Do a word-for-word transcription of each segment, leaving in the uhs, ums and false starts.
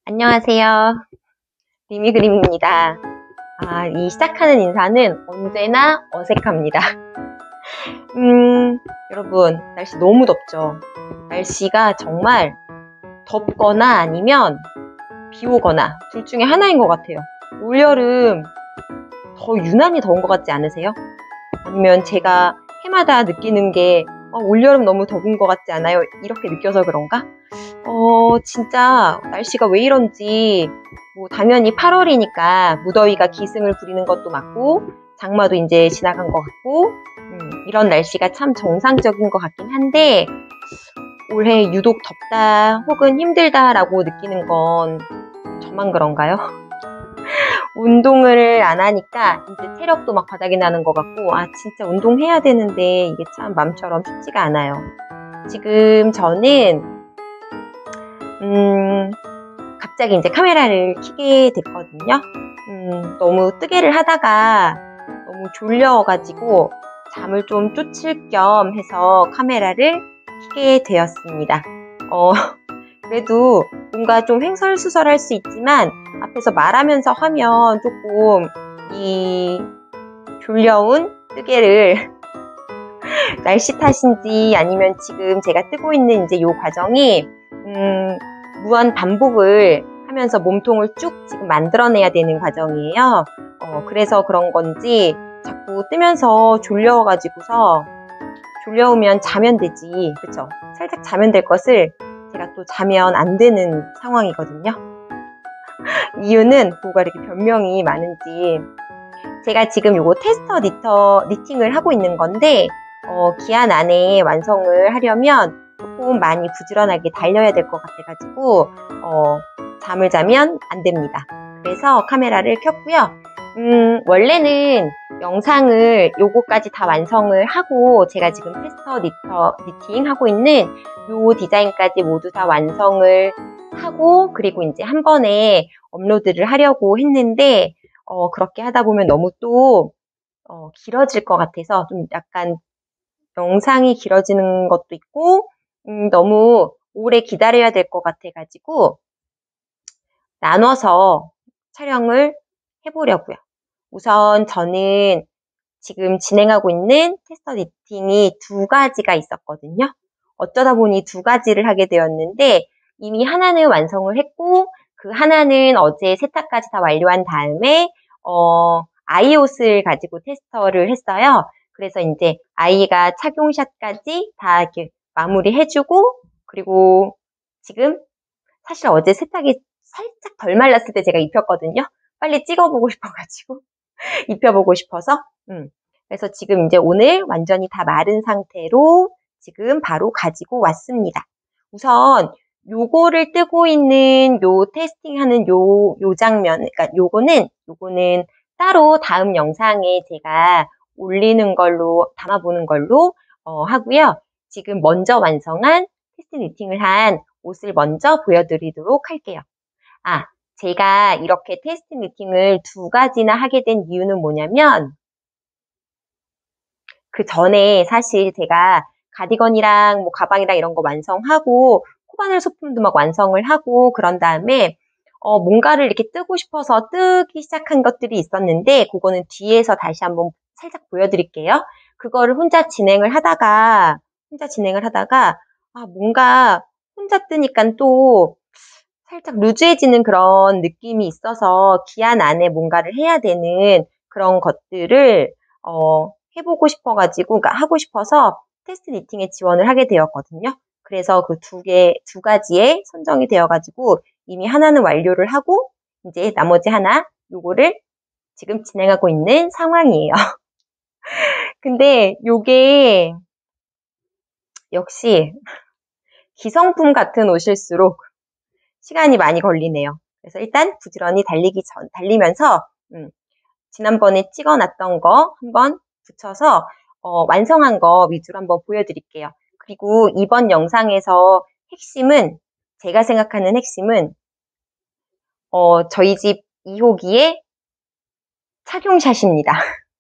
안녕하세요. 리미그림입니다. 아, 이 시작하는 인사는 언제나 어색합니다. 음, 여러분, 날씨 너무 덥죠? 날씨가 정말 덥거나 아니면 비 오거나 둘 중에 하나인 것 같아요. 올여름 더 유난히 더운 것 같지 않으세요? 아니면 제가 해마다 느끼는 게 어, 올여름 너무 더운 것 같지 않아요? 이렇게 느껴서 그런가? 어, 진짜 날씨가 왜 이런지 뭐 당연히 팔월이니까 무더위가 기승을 부리는 것도 맞고 장마도 이제 지나간 것 같고 음, 이런 날씨가 참 정상적인 것 같긴 한데 올해 유독 덥다 혹은 힘들다라고 느끼는 건 저만 그런가요? 운동을 안 하니까 이제 체력도 막 바닥이 나는 것 같고 아 진짜 운동해야 되는데 이게 참 맘처럼 쉽지가 않아요. 지금 저는 음, 갑자기 이제 카메라를 켜게 됐거든요. 음, 너무 뜨개를 하다가 너무 졸려가지고 잠을 좀 쫓을 겸 해서 카메라를 켜게 되었습니다. 어, 그래도 뭔가 좀 횡설수설할 수 있지만 앞에서 말하면서 하면 조금 이 졸려온 뜨개를 날씨 탓인지 아니면 지금 제가 뜨고 있는 이제 요 과정이 음, 무한 반복을 하면서 몸통을 쭉 지금 만들어내야 되는 과정이에요. 어, 그래서 그런 건지 자꾸 뜨면서 졸려가지고서 졸려오면 자면 되지, 그쵸? 살짝 자면 될 것을 제가 또 자면 안 되는 상황이거든요. 이유는 뭐가 이렇게 변명이 많은지 제가 지금 요거 테스터 니터 니팅을 하고 있는 건데 어, 기한 안에 완성을 하려면 조금 많이 부지런하게 달려야 될 것 같아가지고 어, 잠을 자면 안 됩니다. 그래서 카메라를 켰고요. 음, 원래는 영상을 요거까지 다 완성을 하고 제가 지금 테스터 니터 니팅 하고 있는 요 디자인까지 모두 다 완성을 하고 그리고 이제 한 번에 업로드를 하려고 했는데 어, 그렇게 하다 보면 너무 또 어, 길어질 것 같아서 좀 약간 영상이 길어지는 것도 있고 음, 너무 오래 기다려야 될 것 같아가지고 나눠서 촬영을 해보려고요. 우선 저는 지금 진행하고 있는 테스터 니팅이 두 가지가 있었거든요. 어쩌다 보니 두 가지를 하게 되었는데 이미 하나는 완성을 했고 그 하나는 어제 세탁까지 다 완료한 다음에 어, 아이 옷을 가지고 테스터를 했어요. 그래서 이제 아이가 착용샷까지 다 이렇게 마무리해주고 그리고 지금 사실 어제 세탁이 살짝 덜 말랐을 때 제가 입혔거든요. 빨리 찍어보고 싶어가지고 입혀보고 싶어서 음. 그래서 지금 이제 오늘 완전히 다 마른 상태로 지금 바로 가지고 왔습니다. 우선 요거를 뜨고 있는 요 테스팅하는 요, 요 장면, 그러니까 요거는, 요거는 따로 다음 영상에 제가 올리는 걸로, 담아보는 걸로, 어, 하고요. 지금 먼저 완성한 테스트 니팅을 한 옷을 먼저 보여드리도록 할게요. 아, 제가 이렇게 테스트 미팅을 두 가지나 하게 된 이유는 뭐냐면 그 전에 사실 제가 가디건이랑 뭐 가방이랑 이런 거 완성하고 코바늘 소품도 막 완성을 하고 그런 다음에 어, 뭔가를 이렇게 뜨고 싶어서 뜨기 시작한 것들이 있었는데 그거는 뒤에서 다시 한번 살짝 보여드릴게요. 그거를 혼자 진행을 하다가 혼자 진행을 하다가 아, 뭔가 혼자 뜨니까 또 살짝 루즈해지는 그런 느낌이 있어서 기한 안에 뭔가를 해야 되는 그런 것들을 어, 해보고 싶어가지고, 그러니까 하고 싶어서 테스트 니팅에 지원을 하게 되었거든요. 그래서 그 두 개, 두 가지에 선정이 되어가지고 이미 하나는 완료를 하고 이제 나머지 하나 요거를 지금 진행하고 있는 상황이에요. 근데 요게 역시 기성품 같은 옷일수록 시간이 많이 걸리네요. 그래서 일단 부지런히 달리기 전, 달리면서, 음, 지난번에 찍어놨던 거 한번 붙여서, 어, 완성한 거 위주로 한번 보여드릴게요. 그리고 이번 영상에서 핵심은, 제가 생각하는 핵심은, 어, 저희 집 이 호기의 착용샷입니다.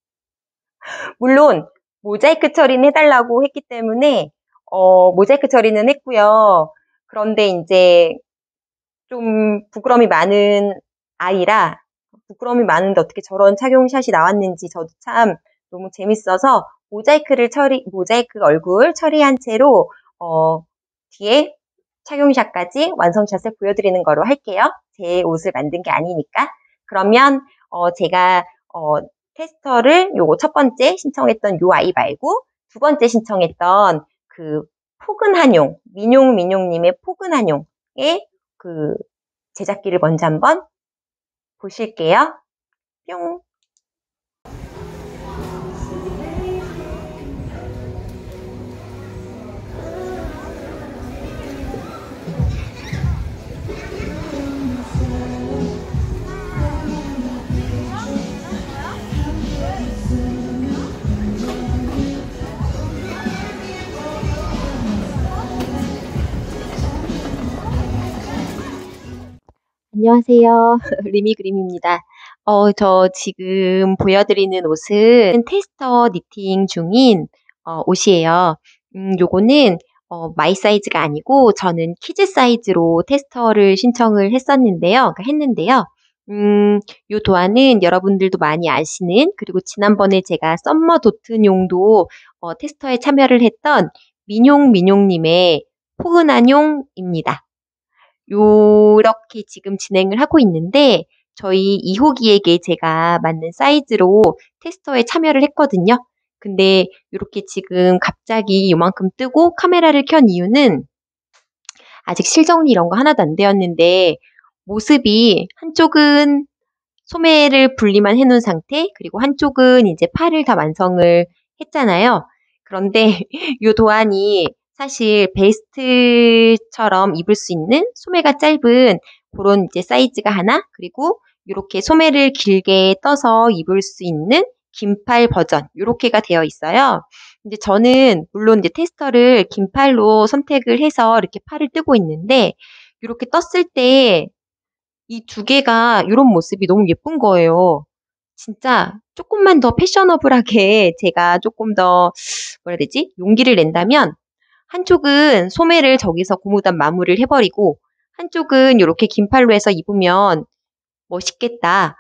물론, 모자이크 처리는 해달라고 했기 때문에, 어, 모자이크 처리는 했고요. 그런데 이제 좀 부끄럼이 많은 아이라 부끄럼이 많은데 어떻게 저런 착용샷이 나왔는지 저도 참 너무 재밌어서 모자이크를 처리, 모자이크 얼굴 처리한 채로 어, 뒤에 착용샷까지 완성샷을 보여드리는 거로 할게요. 제 옷을 만든 게 아니니까. 그러면 어, 제가 어, 테스터를 요거 첫 번째 신청했던 요 아이 말고 두 번째 신청했던 그 포근한용, 민용민용님의 포근한용의 그 제작기를 먼저 한번 보실게요. 뿅. 안녕하세요. 리미그림입니다. 어, 저 지금 보여드리는 옷은 테스터 니팅 중인 어, 옷이에요. 음, 요거는 어, 마이 사이즈가 아니고 저는 키즈 사이즈로 테스터를 신청을 했었는데요. 그러니까 했는데요. 음, 요 도안은 여러분들도 많이 아시는 그리고 지난번에 제가 썸머 도튼용도 어, 테스터에 참여를 했던 민용민용님의 포근한 용입니다. 요렇게 지금 진행을 하고 있는데 저희 이 호기에게 제가 맞는 사이즈로 테스터에 참여를 했거든요. 근데 이렇게 지금 갑자기 요만큼 뜨고 카메라를 켠 이유는 아직 실정리 이런 거 하나도 안 되었는데 모습이 한쪽은 소매를 분리만 해놓은 상태 그리고 한쪽은 이제 팔을 다 완성을 했잖아요. 그런데 이 도안이 사실 베스트처럼 입을 수 있는 소매가 짧은 그런 이제 사이즈가 하나 그리고 이렇게 소매를 길게 떠서 입을 수 있는 긴팔 버전 이렇게가 되어 있어요. 이제 저는 물론 이제 테스터를 긴팔로 선택을 해서 이렇게 팔을 뜨고 있는데 이렇게 떴을 때 이 두 개가 이런 모습이 너무 예쁜 거예요. 진짜 조금만 더 패셔너블하게 제가 조금 더 뭐라 해야 되지? 용기를 낸다면 한쪽은 소매를 저기서 고무단 마무리를 해버리고 한쪽은 이렇게 긴팔로 해서 입으면 멋있겠다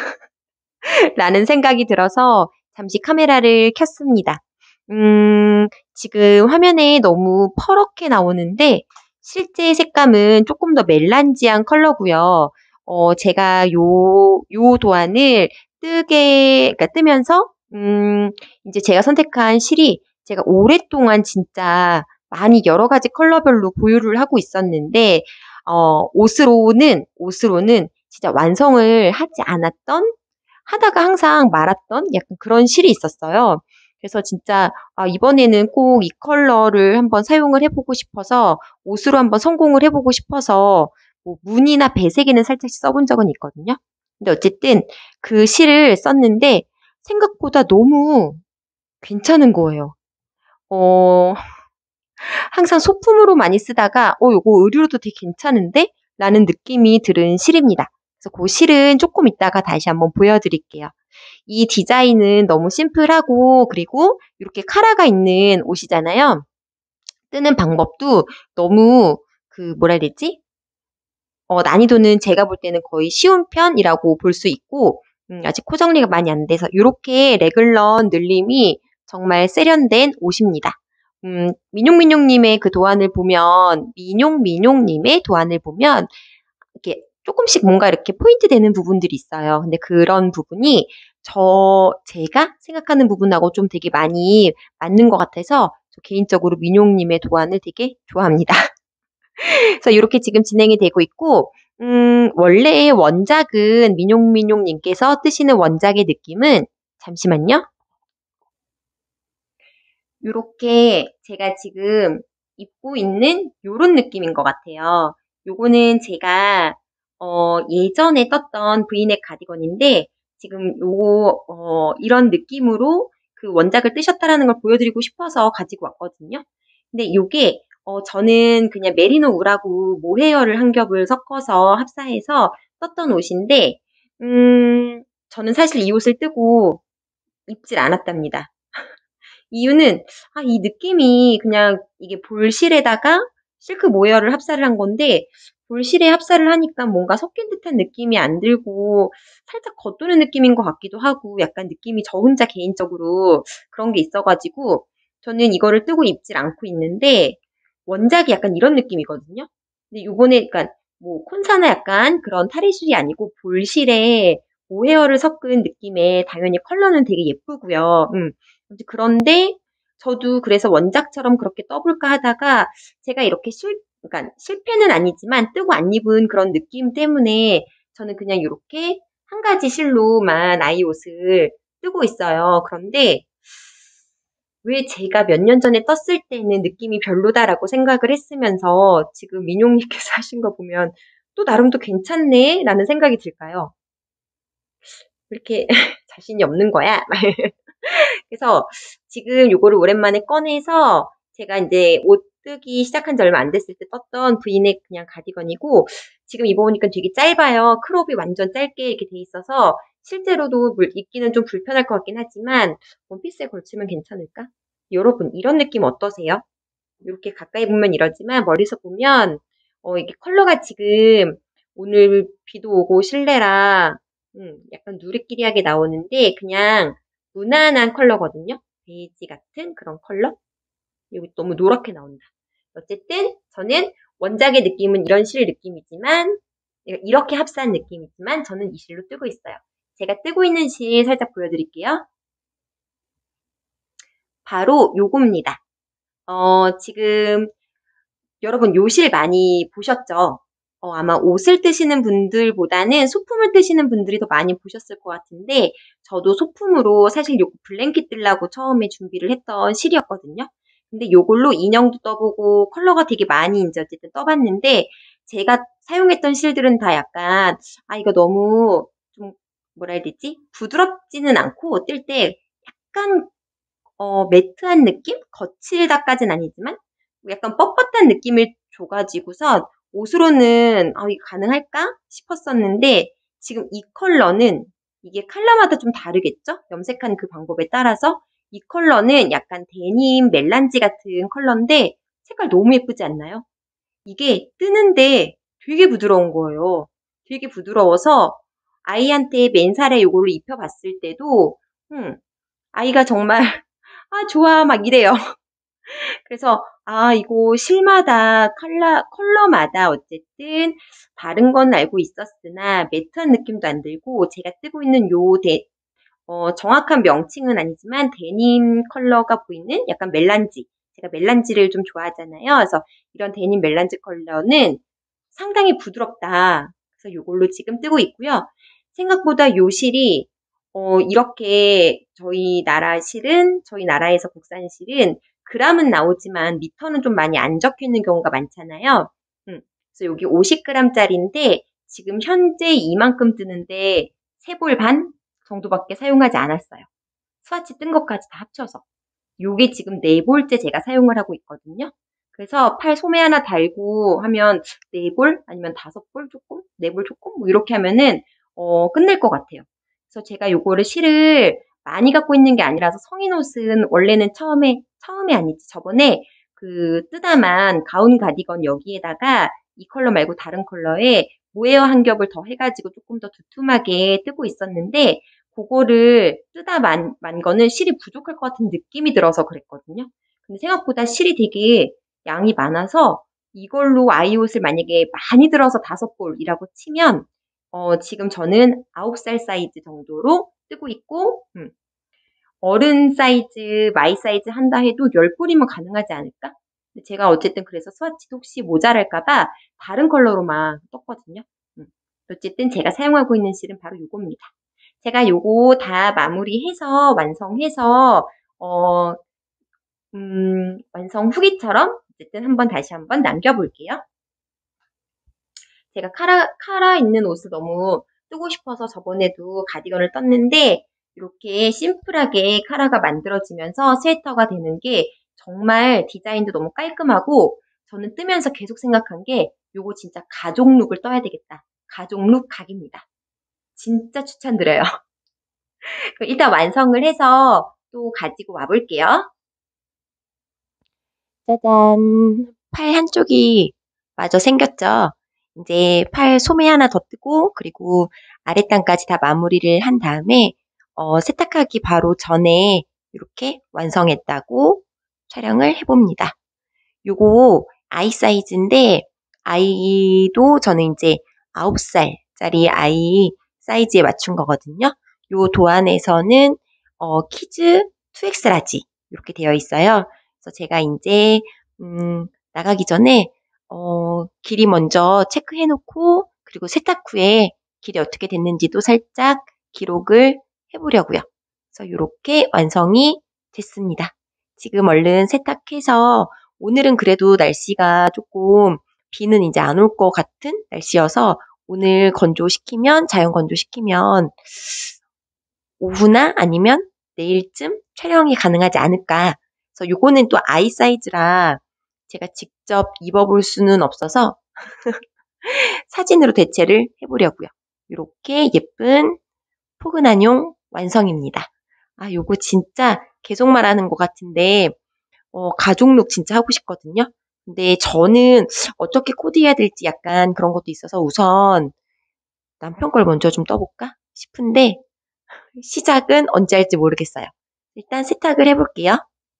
라는 생각이 들어서 잠시 카메라를 켰습니다. 음, 지금 화면에 너무 퍼렇게 나오는데 실제 색감은 조금 더 멜란지한 컬러고요. 어, 제가 요, 요 도안을 뜨게, 그러니까 뜨면서, 음, 이제 제가 선택한 실이 제가 오랫동안 진짜 많이 여러 가지 컬러별로 보유를 하고 있었는데, 어, 옷으로는, 옷으로는 진짜 완성을 하지 않았던 하다가 항상 말았던 약간 그런 실이 있었어요. 그래서 진짜 아, 이번에는 꼭 이 컬러를 한번 사용을 해보고 싶어서 옷으로 한번 성공을 해보고 싶어서 뭐 무늬나 배색에는 살짝 써본 적은 있거든요. 근데 어쨌든 그 실을 썼는데 생각보다 너무 괜찮은 거예요. 어, 항상 소품으로 많이 쓰다가 어, 요거 의류로도 되게 괜찮은데? 라는 느낌이 들은 실입니다. 그래서 그 실은 조금 이따가 다시 한번 보여드릴게요. 이 디자인은 너무 심플하고 그리고 이렇게 카라가 있는 옷이잖아요. 뜨는 방법도 너무 그 뭐라 해야 되지? 어, 난이도는 제가 볼 때는 거의 쉬운 편이라고 볼 수 있고 음, 아직 코 정리가 많이 안 돼서 이렇게 레글런 늘림이 정말 세련된 옷입니다. 음, 민용민용님의 그 도안을 보면 민용민용님의 도안을 보면 이렇게 조금씩 뭔가 이렇게 포인트 되는 부분들이 있어요. 근데 그런 부분이 저 제가 생각하는 부분하고 좀 되게 많이 맞는 것 같아서 저 개인적으로 민용님의 도안을 되게 좋아합니다. 그래서 이렇게 지금 진행이 되고 있고 음, 원래 원작은 민용민용님께서 뜨시는 원작의 느낌은 잠시만요. 이렇게 제가 지금 입고 있는 이런 느낌인 것 같아요. 요거는 제가 어, 예전에 떴던 브이넥 가디건인데 지금 요거 어, 이런 느낌으로 그 원작을 뜨셨다라는 걸 보여드리고 싶어서 가지고 왔거든요. 근데 요게 어, 저는 그냥 메리노 울하고 모헤어를 한 겹을 섞어서 합사해서 떴던 옷인데 음, 저는 사실 이 옷을 뜨고 입질 않았답니다. 이유는 아, 이 느낌이 그냥 이게 볼실에다가 실크 모열을 합사를 한 건데 볼실에 합사를 하니까 뭔가 섞인 듯한 느낌이 안 들고 살짝 겉도는 느낌인 것 같기도 하고 약간 느낌이 저 혼자 개인적으로 그런 게 있어 가지고 저는 이거를 뜨고 입질 않고 있는데 원작이 약간 이런 느낌이거든요. 근데 요번에 그러니까 뭐 콘사나 약간 그런 탈의실이 아니고 볼실에 모헤어를 섞은 느낌의 당연히 컬러는 되게 예쁘고요. 음. 이제 그런데 저도 그래서 원작처럼 그렇게 떠볼까 하다가 제가 이렇게 실 그러니까 실패는 아니지만 뜨고 안 입은 그런 느낌 때문에 저는 그냥 요렇게 한 가지 실로만 아이 옷을 뜨고 있어요. 그런데 왜 제가 몇 년 전에 떴을 때는 느낌이 별로다라고 생각을 했으면서 지금 민용님께서 하신 거 보면 또 나름 또 괜찮네라는 생각이 들까요? 왜 이렇게 자신이 없는 거야? 그래서 지금 요거를 오랜만에 꺼내서 제가 인제 옷 뜨기 시작한 지 얼마 안 됐을 때 떴던 브이넥 그냥 가디건이고 지금 입어보니까 되게 짧아요. 크롭이 완전 짧게 이렇게 돼 있어서 실제로도 물 입기는 좀 불편할 것 같긴 하지만 원피스에 걸치면 괜찮을까? 여러분 이런 느낌 어떠세요? 요렇게 가까이 보면 이러지만 멀리서 보면 어 이게 컬러가 지금 오늘 비도 오고 실내라 음 약간 누리끼리하게 나오는데 그냥 무난한 컬러거든요. 베이지 같은 그런 컬러? 여기 너무 노랗게 나온다. 어쨌든 저는 원작의 느낌은 이런 실 느낌이지만 이렇게 합사한 느낌이지만 저는 이 실로 뜨고 있어요. 제가 뜨고 있는 실 살짝 보여드릴게요. 바로 요겁니다. 어 지금 여러분 요 실 많이 보셨죠? 어 아마 옷을 뜨시는 분들보다는 소품을 뜨시는 분들이 더 많이 보셨을 것 같은데 저도 소품으로 사실 요거 블랭킷 뜨려고 처음에 준비를 했던 실이었거든요. 근데 요걸로 인형도 떠보고 컬러가 되게 많이 인제 어쨌든 떠봤는데 제가 사용했던 실들은 다 약간 아 이거 너무 좀 뭐라 해야 되지? 부드럽지는 않고 뜰 때 약간 어 매트한 느낌? 거칠다까진 아니지만 약간 뻣뻣한 느낌을 줘 가지고선 옷으로는 '아 이게 가능할까?' 싶었었는데 지금 이 컬러는 이게 컬러마다 좀 다르겠죠? 염색한 그 방법에 따라서. 이 컬러는 약간 데님 멜란지 같은 컬러인데 색깔 너무 예쁘지 않나요? 이게 뜨는데 되게 부드러운 거예요. 되게 부드러워서 아이한테 맨살에 요거를 입혀 봤을 때도 음 아이가 정말 "아 좋아." 막 이래요. 그래서 아 이거 실마다 컬러 컬러마다 어쨌든 다른 건 알고 있었으나 매트한 느낌도 안 들고 제가 뜨고 있는 요 데 어 정확한 명칭은 아니지만 데님 컬러가 보이는 약간 멜란지 제가 멜란지를 좀 좋아하잖아요. 그래서 이런 데님 멜란지 컬러는 상당히 부드럽다. 그래서 요걸로 지금 뜨고 있고요. 생각보다 요 실이 어 이렇게 저희 나라 실은 저희 나라에서 국산 실은 그램은 나오지만 미터는 좀 많이 안 적혀 있는 경우가 많잖아요. 음. 그래서 여기 오십 그램짜리인데 지금 현재 이만큼 뜨는데 세 볼 반 정도밖에 사용하지 않았어요. 스와치 뜬 것까지 다 합쳐서. 요게 지금 네 볼째 제가 사용을 하고 있거든요. 그래서 팔 소매 하나 달고 하면 네 볼 아니면 다섯 볼 쪼끔, 네 볼 쪼끔 뭐 이렇게 하면은 어 끝낼 것 같아요. 그래서 제가 요거를 실을 많이 갖고 있는 게 아니라서 성인 옷은 원래는 처음에 처음이 아니지 저번에 그 뜨다만 가운 가디건 여기에다가 이 컬러 말고 다른 컬러에 모헤어 한 겹을 더 해 가지고 쪼끔 더 두툼하게 뜨고 있었는데 고거를 뜨다 만 만 거는 실이 부족할 것 같은 느낌이 들어서 그랬거든요. 근데 생각보다 실이 되게 양이 많아서 이걸로 아이 옷을 만약에 많이 들어서 다섯 볼이라고 치면 어 지금 저는 아홉 살 사이즈 정도로 뜨고 있고 음 어른 사이즈, 마이 사이즈 한다 해도 열 볼이면 가능하지 않을까? 근데 제가 어쨌든 그래서 스와치도 혹시 모자랄까 봐 다른 컬러로만 떴거든요. 음. 어쨌든 제가 사용하고 있는 실은 바로 요겁니다. 제가 요거 다 마무리해서 완성해서 어 음 완성 후기처럼 어쨌든 한번 다시 한번 남겨 볼게요. 제가 카라 카라 있는 옷을 너무 뜨고 싶어서 저번에도 가디건을 떴는데 이렇게 심플하게 카라가 만들어지면서 스웨터가 되는 게 정말 디자인도 너무 깔끔하고 저는 뜨면서 계속 생각한 게 '요거 진짜 가족 룩을 떠야 되겠다.' 가족 룩 각입니다. 진짜 추천드려요. 그럼 일단 완성을 해서 또 가지고 와 볼게요. 짜잔. 팔 한쪽이 마저 생겼죠? 이제 팔 소매 하나 더 뜨고 그리고 아랫단까지 다 마무리를 한 다음에 어, 세탁하기 바로 전에 이렇게 완성했다고 촬영을 해봅니다. 요거 아이 사이즈인데 아이도 저는 이제 아홉 살짜리 아이 사이즈에 맞춘 거거든요. 요 도안에서는 어, 키즈 투 엑스 라지 이렇게 되어 있어요. 그래서 제가 이제 음, 나가기 전에 어, 길이 먼저 체크해 놓고 그리고 세탁 후에 길이 어떻게 됐는지도 살짝 기록을 해보려고요. 그래서 이렇게 완성이 됐습니다. 지금 얼른 세탁해서 오늘은 그래도 날씨가 조금 비는 이제 안 올 것 같은 날씨여서 오늘 건조시키면, 자연 건조시키면 오후나 아니면 내일쯤 촬영이 가능하지 않을까. 그래서 요거는 또 아이 사이즈라 제가 직접 입어볼 수는 없어서 사진으로 대체를 해보려고요. 이렇게 예쁜 포근한 용 완성입니다. 아, 요거 진짜 계속 말하는 것 같은데 어, 가족룩 진짜 하고 싶거든요. 근데 저는 어떻게 코디해야 될지 약간 그런 것도 있어서 우선 남편 걸 먼저 좀 떠볼까 싶은데 시작은 언제 할지 모르겠어요. 일단 세탁을 해볼게요.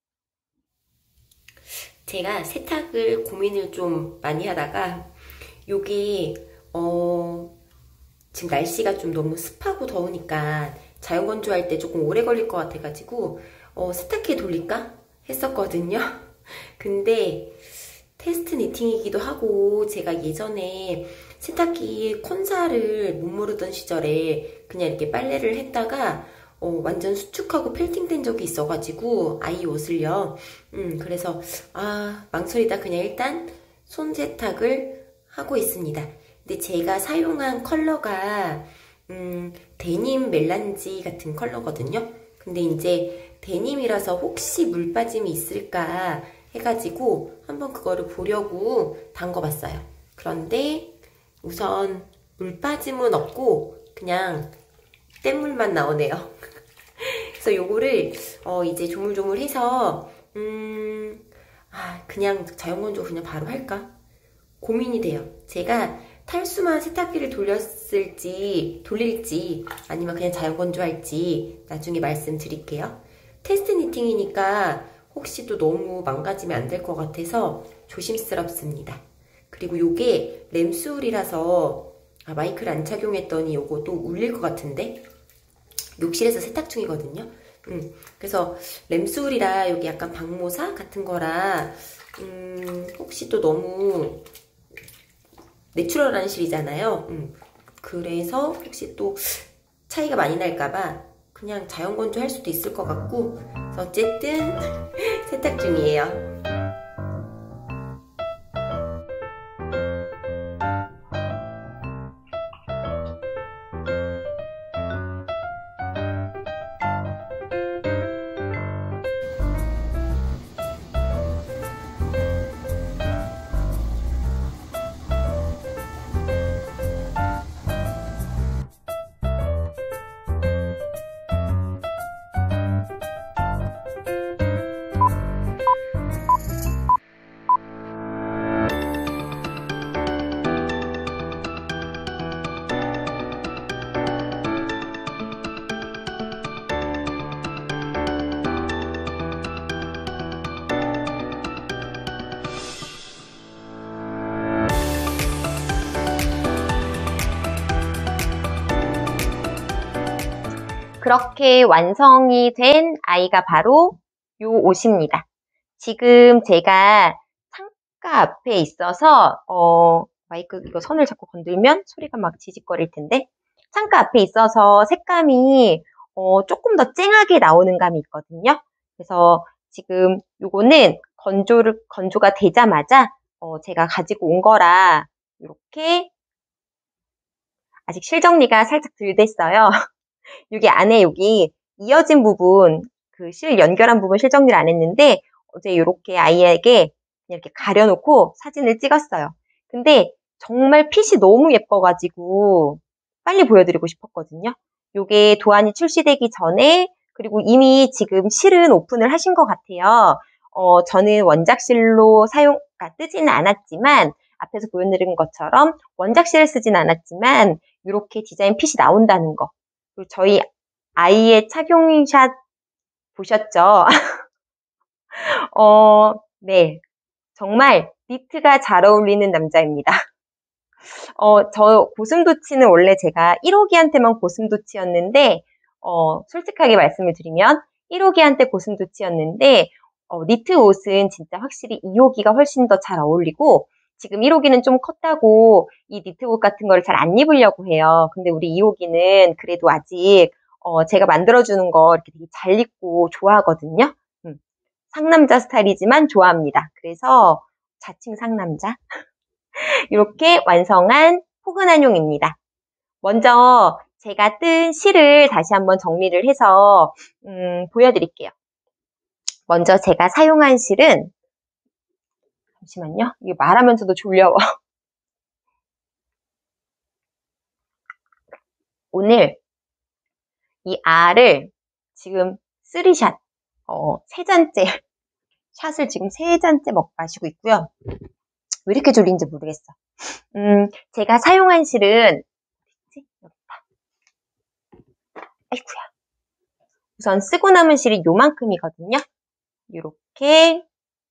제가 세탁을 고민을 좀 많이 하다가 요게 어 지금 날씨가 좀 너무 습하고 더우니까 자연 건조할 때 조금 오래 걸릴 것 같아가지고 어, 세탁기에 돌릴까 했었거든요. 근데 테스트 니팅이기도 하고 제가 예전에 세탁기 콘사를 못 모르던 시절에 그냥 이렇게 빨래를 했다가 어, 완전 수축하고 펠팅된 적이 있어가지고 아이 옷을요. 음, 그래서 아 망설이다 그냥 일단 손 세탁을 하고 있습니다. 근데 제가 사용한 컬러가 음, 데님 멜란지 같은 컬러거든요. 근데 이제 데님이라서 혹시 물 빠짐이 있을까 해가지고 한번 그거를 보려고 담궈봤어요. 그런데 우선 물 빠짐은 없고 그냥 뗏물만 나오네요. 그래서 요거를 어 이제 조물조물해서 음, 아, 그냥 자연건조 그냥 바로 할까? 고민이 돼요. 제가 탈수만 세탁기를 돌렸을지 돌릴지 아니면 그냥 자연건조할지 나중에 말씀드릴게요. 테스트 니팅이니까 혹시 또 너무 망가지면 안 될 것 같아서 조심스럽습니다. 그리고 요게 램수울이라서 아, 마이크를 안 착용했더니 요거 또 울릴 것 같은데 욕실에서 세탁 중이거든요. 음, 그래서 램수울이라 여기 약간 박모사 같은 거라 음, 혹시 또 너무 내추럴한 실이잖아요. 음, 그래서 혹시 또 차이가 많이 날까봐 그냥 자연 건조할 수도 있을 것 같고 어쨌든 세탁 중이에요. 그렇게 완성이 된 아이가 바로 요 옷입니다. 지금 제가 창가 앞에 있어서 어, 마이크 이거 선을 자꾸 건들면 소리가 막 지직거릴 텐데 창가 앞에 있어서 색감이 어, 조금 더 쨍하게 나오는 감이 있거든요. 그래서 지금 요거는 건조를 건조가 되자마자 어, 제가 가지고 온 거라 이렇게 아직 실정리가 살짝 덜 됐어요. 여기 안에 여기 이어진 부분, 그 실 연결한 부분 실정리를 안 했는데 어제 이렇게 아이에게 이렇게 가려놓고 사진을 찍었어요. 근데 정말 핏이 너무 예뻐가지고 빨리 보여드리고 싶었거든요. 요게 도안이 출시되기 전에 그리고 이미 지금 실은 오픈을 하신 것 같아요. 어, 저는 원작실로 사용, 아, 뜨지는 않았지만 앞에서 보여드린 것처럼 원작실을 쓰진 않았지만 이렇게 디자인 핏이 나온다는 거. 그리고 저희 아이의 착용샷 보셨죠? 어, 네. 정말 니트가 잘 어울리는 남자입니다. 어, 저 고슴도치는 원래 제가 일 호기한테만 고슴도치였는데, 어, 솔직하게 말씀을 드리면 일 호기한테 고슴도치였는데, 어, 니트 옷은 진짜 확실히 이 호기가 훨씬 더 잘 어울리고, 지금 일 호기는 좀 컸다고 이 니트 옷 같은 걸 잘 안 입으려고 해요. 근데 우리 이 호기는 그래도 아직, 어, 제가 만들어주는 거 이렇게 되게 잘 입고 좋아하거든요. 음, 상남자 스타일이지만 좋아합니다. 그래서 자칭 상남자. 이렇게 완성한 포근한용입니다. 먼저 제가 뜬 실을 다시 한번 정리를 해서 음, 보여드릴게요. 먼저 제가 사용한 실은 잠시만요. 이게 말하면서도 졸려워. 오늘 이 알을 지금 쓰리샷, 어, 세 잔째, 샷을 지금 세 잔째 먹 마시고 있고요. 왜 이렇게 졸린지 모르겠어. 음, 제가 사용한 실은 아이쿠야. 우선 쓰고 남은 실이 요만큼이거든요. 이렇게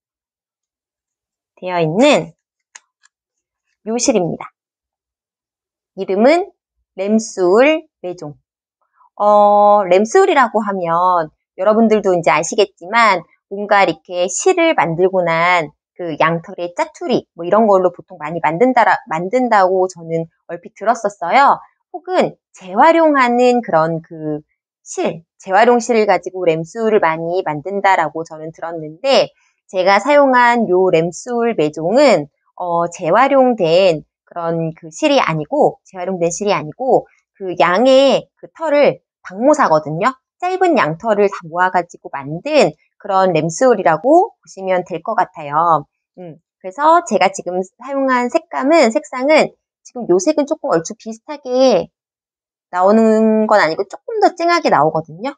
되어 있는 요 실입니다. 이름은 램스울 메종. 어, 램스울이라고 하면 여러분들도 이제 아시겠지만 뭔가 이렇게 실을 만들고 난 그 양털의 짜투리 뭐 이런 걸로 보통 많이 만든다, 만든다고 저는 얼핏 들었었어요. 혹은 재활용하는 그런 그 실, 재활용 실을 가지고 램스울을 많이 만든다라고 저는 들었는데 제가 사용한 요 램스울 메종은 어, 재활용된 그런 그 실이 아니고 재활용된 실이 아니고 그 양의 그 털을 박모사거든요. 짧은 양털을 다 모아가지고 만든 그런 램스울이라고 보시면 될 것 같아요. 음, 그래서 제가 지금 사용한 색감은, 색상은 지금 요 색은 조금 얼추 비슷하게 나오는 건 아니고 조금 더 쨍하게 나오거든요.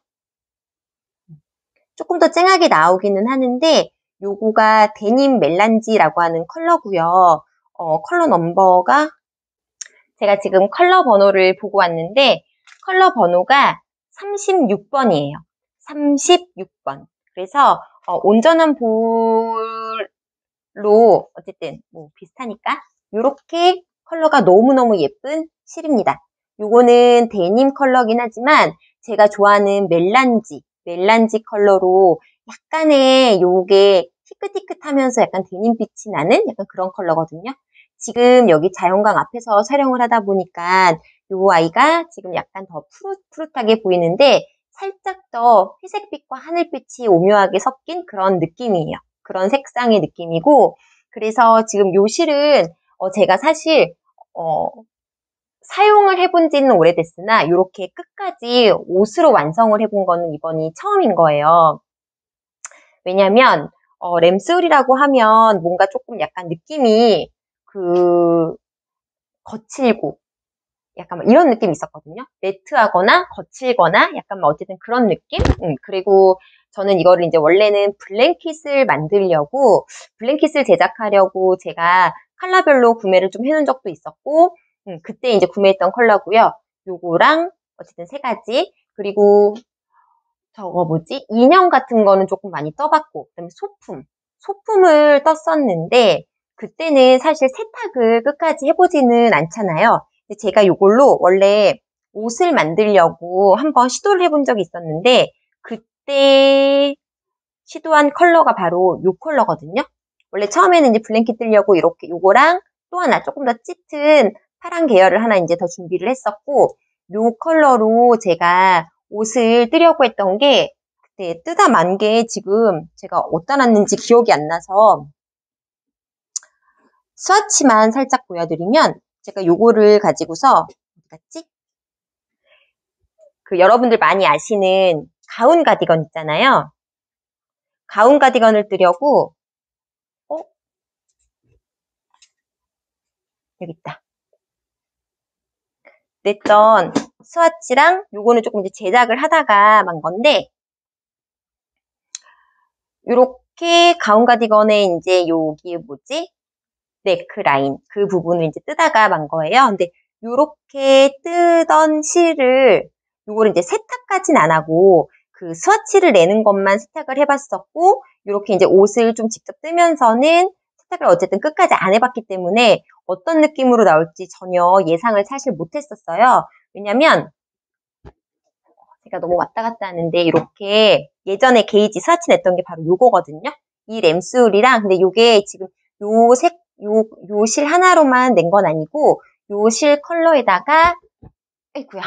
조금 더 쨍하게 나오기는 하는데 요거가 데님 멜란지라고 하는 컬러고요. 어, 컬러 넘버가 제가 지금 컬러 번호를 보고 왔는데 컬러 번호가 삼십육 번이에요. 삼십육 번. 그래서 어, 온전한 볼로 어쨌든 뭐 비슷하니까 이렇게 컬러가 너무너무 예쁜 실입니다. 요거는 데님 컬러긴 하지만 제가 좋아하는 멜란지, 멜란지 컬러로 약간의 요게 희끗희끗하면서 약간 데님빛이 나는 약간 그런 컬러거든요. 지금 여기 자연광 앞에서 촬영을 하다 보니까 요 아이가 지금 약간 더 푸릇푸릇하게 보이는데 살짝 더 회색빛과 하늘빛이 오묘하게 섞인 그런 느낌이에요. 그런 색상의 느낌이고 그래서 지금 요 실은 어 제가 사실 어 사용을 해본 지는 오래됐으나 이렇게 끝까지 옷으로 완성을 해본 거는 이번이 처음인 거예요. 왜냐면 어, 램스울이라고 하면 뭔가 조금 약간 느낌이 그 거칠고 약간 이런 느낌이 있었거든요. 매트하거나 거칠거나 약간 뭐 어쨌든 그런 느낌? 음, 그리고 저는 이거를 이제 원래는 블랭킷을 만들려고 블랭킷을 제작하려고 제가 컬러별로 구매를 좀 해놓은 적도 있었고 음, 그때 이제 구매했던 컬러고요. 요거랑 어쨌든 세 가지 그리고 저거 뭐지? 인형 같은 거는 조금 많이 떠봤고 그다음에 소품 소품을 떴었는데 그때는 사실 세탁을 끝까지 해보지는 않잖아요. 근데 제가 이걸로 원래 옷을 만들려고 한번 시도를 해본 적이 있었는데 그때 시도한 컬러가 바로 이 컬러거든요. 원래 처음에는 이제 블랭킷 뜨려고 이렇게 요거랑 또 하나 조금 더 짙은 파란 계열을 하나 이제 더 준비를 했었고 요 컬러로 제가 옷을 뜨려고 했던 게 그때 뜨다 만 게 지금 제가 어디다 놨는지 기억이 안 나서 스와치만 살짝 보여드리면 제가 요거를 가지고서 어디 갔지? 그 여러분들 많이 아시는 가운 가디건 있잖아요. 가운 가디건을 뜨려고 어? 여기 있다. 냈던 스와치랑 요거는 조금 이제 제작을 하다가 만 건데 요렇게 가운 가디건에 이제 여기 뭐지? 네크라인 그 부분을 이제 뜨다가 만 거예요. 근데 요렇게 뜨던 실을 요거를 이제 세탁까진 안 하고 그 스와치를 내는 것만 세탁을 해봤었고 요렇게 이제 옷을 좀 직접 뜨면서는 세탁을 어쨌든 끝까지 안 해봤기 때문에 어떤 느낌으로 나올지 전혀 예상을 사실 못했었어요. 왜냐면 제가 너무 왔다 갔다 하는데 이렇게 예전에 게이지 스와치 냈던 게 바로 요거거든요. 이 램술이랑 근데 요게 지금 요 색, 요, 요 실 하나로만 낸 건 아니고 요 실 컬러에다가 아이쿠야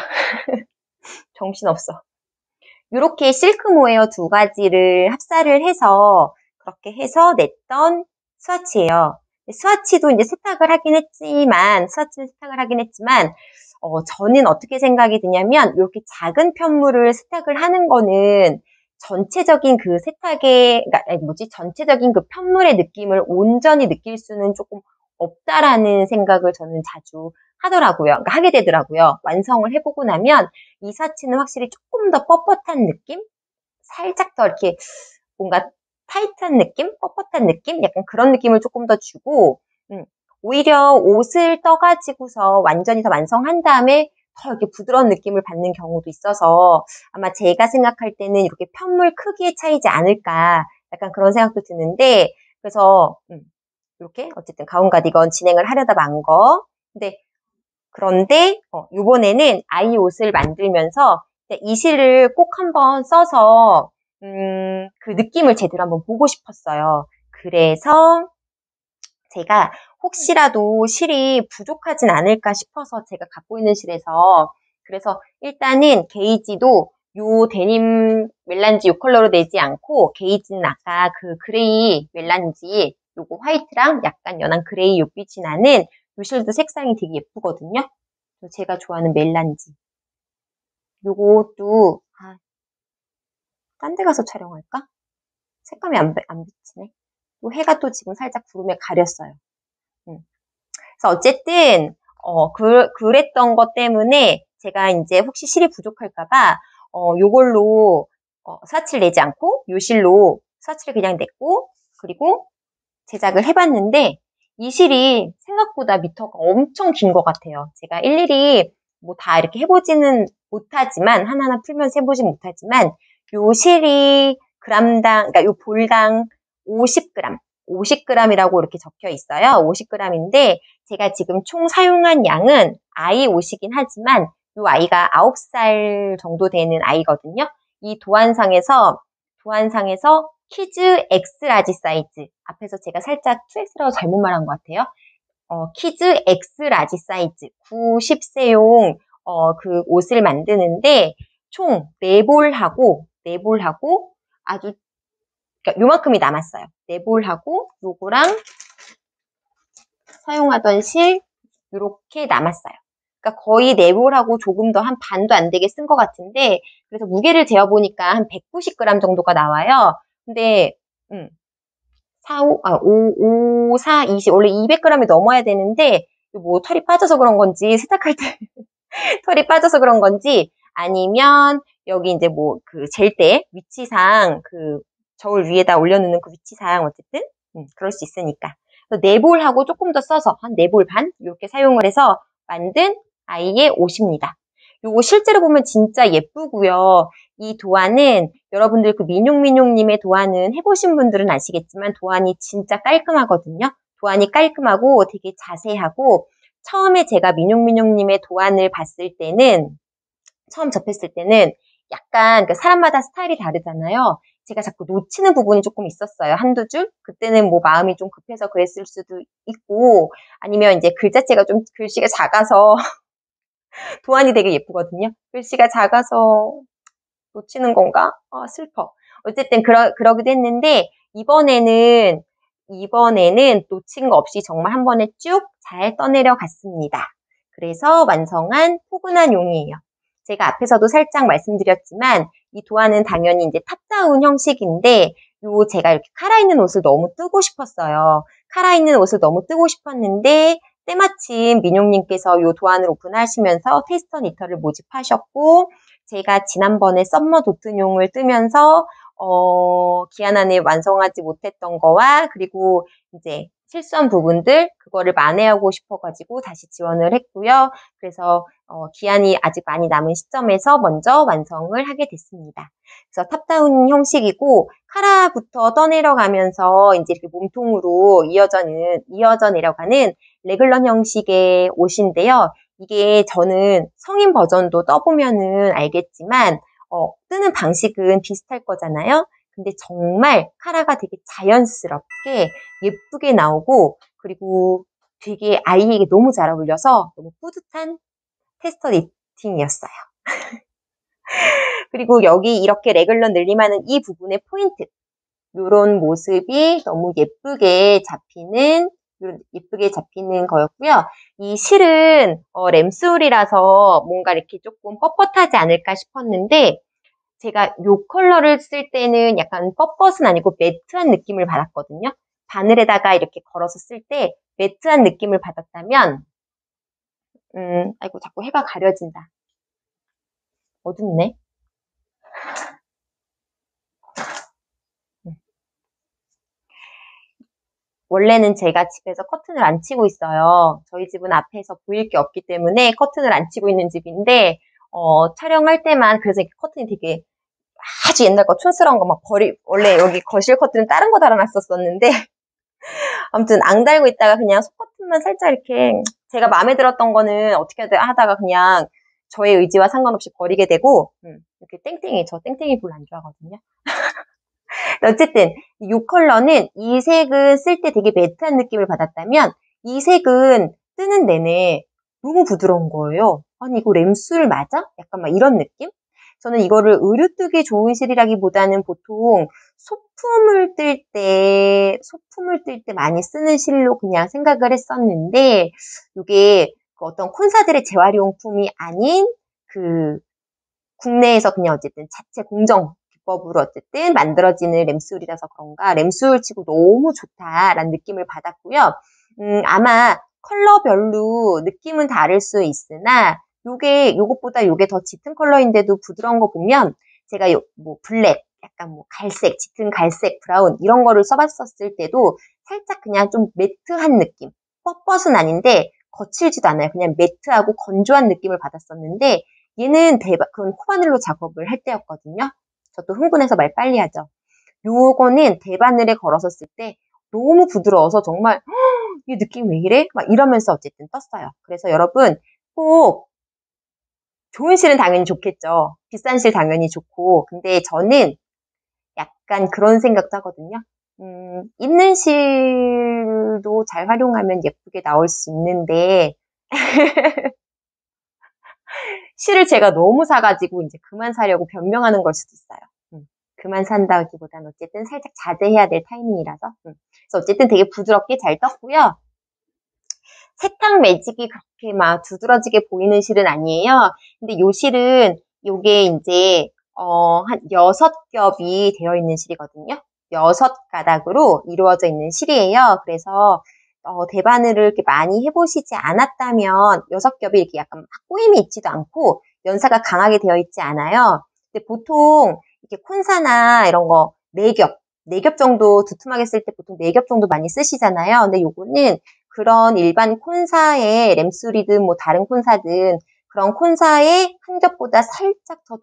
정신없어. 요렇게 실크 모헤어 두 가지를 합사를 해서 그렇게 해서 냈던 스와치예요. 스와치도 이제 세탁을 하긴 했지만 스와치는 세탁을 하긴 했지만 어, 저는 어떻게 생각이 드냐면 이렇게 작은 편물을 세탁을 하는 거는 전체적인 그 세탁의 그러니까 아니, 뭐지 전체적인 그 편물의 느낌을 온전히 느낄 수는 조금 없다라는 생각을 저는 자주 하더라고요. 그러니까 하게 되더라고요. 완성을 해보고 나면 이 스와치는 확실히 조금 더 뻣뻣한 느낌? 살짝 더 이렇게 뭔가 타이트한 느낌? 뻣뻣한 느낌? 약간 그런 느낌을 조금 더 주고 음, 오히려 옷을 떠가지고서 완전히 더 완성한 다음에 더 이렇게 부드러운 느낌을 받는 경우도 있어서 아마 제가 생각할 때는 이렇게 편물 크기의 차이지 않을까 약간 그런 생각도 드는데 그래서 음, 이렇게 어쨌든 가운 가디건 진행을 하려다 만 거. 근데 그런데 어, 이번에는 아이 옷을 만들면서 이 실을 꼭 한번 써서 음, 그 느낌을 제대로 한번 보고 싶었어요. 그래서 제가 혹시라도 실이 부족하진 않을까 싶어서 제가 갖고 있는 실에서 그래서 일단은 게이지도 요 데님 멜란지 요 컬러로 내지 않고 게이지는 아까 그 그레이 멜란지 요거 화이트랑 약간 연한 그레이 요빛이 나는 요 실도 색상이 되게 예쁘거든요. 제가 좋아하는 멜란지. 요것도 아, 딴 데 가서 촬영할까? 색감이 안, 안 비치네. 또 해가 또 지금 살짝 구름에 가렸어요. 음. 그래서 어쨌든 어, 그, 그랬던 것 때문에 제가 이제 혹시 실이 부족할까봐 어, 요걸로 어, 스와치를 내지 않고 요 실로 스와치를 그냥 냈고 그리고 제작을 해봤는데 이 실이 생각보다 미터가 엄청 긴 것 같아요. 제가 일일이 뭐 다 이렇게 해보지는 못하지만 하나하나 풀면서 해보진 못하지만 요 실이 그람당 그러니까 요 볼당 오십 그램 오십 그램이라고 이렇게 적혀 있어요. 오십 그램인데 제가 지금 총 사용한 양은 아이 옷이긴 하지만 요 아이가 아홉 살 정도 되는 아이거든요. 이 도안상에서 도안상에서 키즈 X 라지 사이즈 앞에서 제가 살짝 투 엑스라고 잘못 말한 것 같아요. 어, 키즈 X 라지 사이즈 구십 세용 어, 그 옷을 만드는데 총 네 볼하고 네 볼하고 아주 그러니까 요만큼이 남았어요. 네 볼하고 요거랑 사용하던 실 요렇게 남았어요. 그러니까 거의 네 볼하고 조금 더 한 반도 안 되게 쓴 것 같은데 그래서 무게를 재어보니까 한 백구십 그램 정도가 나와요. 근데 음, 사, 오, 아, 오, 오, 사, 이십 원래 이백 그램이 넘어야 되는데 뭐 털이 빠져서 그런 건지 세탁할 때 털이 빠져서 그런 건지 아니면 여기 이제 뭐 그 젤 때 위치상 그 저울 위에다 올려놓는 그 위치상 어쨌든 음, 그럴 수 있으니까 네 볼하고 조금 더 써서 한 네 볼 반 이렇게 사용을 해서 만든 아이의 옷입니다. 요거 실제로 보면 진짜 예쁘고요. 이 도안은 여러분들 그 민용민용님의 도안은 해보신 분들은 아시겠지만 도안이 진짜 깔끔하거든요. 도안이 깔끔하고 되게 자세하고 처음에 제가 민용민용님의 도안을 봤을 때는 처음 접했을 때는 약간 그 사람마다 스타일이 다르잖아요. 제가 자꾸 놓치는 부분이 조금 있었어요. 한두 줄? 그때는 뭐 마음이 좀 급해서 그랬을 수도 있고 아니면 이제 글자체가 좀 글씨가 작아서 도안이 되게 예쁘거든요. 글씨가 작아서 놓치는 건가? 아, 슬퍼. 어쨌든 그러, 그러기도 했는데 이번에는 이번에는 놓친 거 없이 정말 한 번에 쭉 잘 떠내려 갔습니다. 그래서 완성한 포근한 용이에요. 제가 앞에서도 살짝 말씀드렸지만 이 도안은 당연히 이제 탑다운 형식인데 요 제가 이렇게 카라 있는 옷을 너무 뜨고 싶었어요. 카라 있는 옷을 너무 뜨고 싶었는데 때마침 민용님께서 요 도안을 오픈하시면서 테스터 니터를 모집하셨고 제가 지난번에 썸머 도트용을 뜨면서 어, 기한 안에 완성하지 못했던 거와 그리고 이제 실수한 부분들 그거를 만회하고 싶어가지고 다시 지원을 했고요. 그래서 어, 기한이 아직 많이 남은 시점에서 먼저 완성을 하게 됐습니다. 그래서 탑다운 형식이고 카라부터 떠내려가면서 이제 이렇게 몸통으로 이어져는 이어져 내려가는 레글런 형식의 옷인데요. 이게 저는 성인 버전도 떠보면은 알겠지만 어, 뜨는 방식은 비슷할 거잖아요. 근데 정말 카라가 되게 자연스럽게 예쁘게 나오고 그리고 되게 아이에게 너무 잘 어울려서 너무 뿌듯한 테스터 니팅이었어요. 그리고 여기 이렇게 레글런 늘림하는 이 부분의 포인트 이런 모습이 너무 예쁘게 잡히는 예쁘게 잡히는 거였고요. 이 실은 어, 램솔이라서 뭔가 이렇게 조금 뻣뻣하지 않을까 싶었는데 제가 이 컬러를 쓸 때는 약간 뻣뻣은 아니고 매트한 느낌을 받았거든요. 바늘에다가 이렇게 걸어서 쓸 때 매트한 느낌을 받았다면 음, 아이고 자꾸 해가 가려진다. 어둡네. 원래는 제가 집에서 커튼을 안 치고 있어요. 저희 집은 앞에서 보일 게 없기 때문에 커튼을 안 치고 있는 집인데 어, 촬영할 때만 그래서 이렇게 커튼이 되게 아주 옛날 거 촌스러운 거 막 버리 원래 여기 거실 커튼은 다른 거 달아놨었었는데 아무튼 안 달고 있다가 그냥 속커튼만 살짝 이렇게 제가 마음에 들었던 거는 어떻게 하다가 그냥 저의 의지와 상관없이 버리게 되고 음, 이렇게 땡땡이 저 땡땡이 별로 안 좋아하거든요. 어쨌든 이 컬러는 이 색은 쓸 때 되게 매트한 느낌을 받았다면 이 색은 뜨는 내내 너무 부드러운 거예요. 아니 이거 램술 맞아? 약간 막 이런 느낌? 저는 이거를 의류뜨기 좋은 실이라기보다는 보통 소품을 뜰 때, 소품을 뜰 때 많이 쓰는 실로 그냥 생각을 했었는데, 이게 그 어떤 콘사들의 재활용품이 아닌 그 국내에서 그냥 어쨌든 자체 공정 기법으로 어쨌든 만들어지는 램술이라서 그런가 램술 치고 너무 좋다라는 느낌을 받았고요. 음, 아마 컬러별로 느낌은 다를 수 있으나 요게 요것보다 요게 더 짙은 컬러인데도 부드러운 거 보면 제가 요, 뭐 블랙, 약간 뭐 갈색, 짙은 갈색, 브라운 이런 거를 써봤었을 때도 살짝 그냥 좀 매트한 느낌, 뻣뻣은 아닌데 거칠지도 않아요. 그냥 매트하고 건조한 느낌을 받았었는데 얘는 대바, 그건 코바늘로 작업을 할 때였거든요. 저도 흥분해서 말 빨리 하죠. 요거는 대바늘에 걸어서 쓸 때 너무 부드러워서 정말 이 느낌 왜 이래? 막 이러면서 어쨌든 떴어요. 그래서 여러분 꼭 좋은 실은 당연히 좋겠죠. 비싼 실 당연히 좋고 근데 저는 약간 그런 생각도 하거든요. 음, 있는 실도 잘 활용하면 예쁘게 나올 수 있는데 실을 제가 너무 사가지고 이제 그만 사려고 변명하는 걸 수도 있어요. 음, 그만 산다기보다는 어쨌든 살짝 자제해야 될 타이밍이라서. 음. 그래서 어쨌든 되게 부드럽게 잘 떴고요. 세탁 매직이 그렇게 막 두드러지게 보이는 실은 아니에요. 근데 요 실은 요게 이제 어, 한 여섯 겹이 되어 있는 실이거든요. 여섯 가닥으로 이루어져 있는 실이에요. 그래서 어, 대바늘을 이렇게 많이 해보시지 않았다면 여섯 겹이 이렇게 약간 꼬임이 있지도 않고 연사가 강하게 되어 있지 않아요. 근데 보통 이렇게 콘사나 이런 거 네 겹, 네 겹 정도 두툼하게 쓸 때 보통 네 겹 정도 많이 쓰시잖아요. 근데 요거는 그런 일반 콘사의 램술이든 뭐 다른 콘사든 그런 콘사의 한 겹보다 살짝 더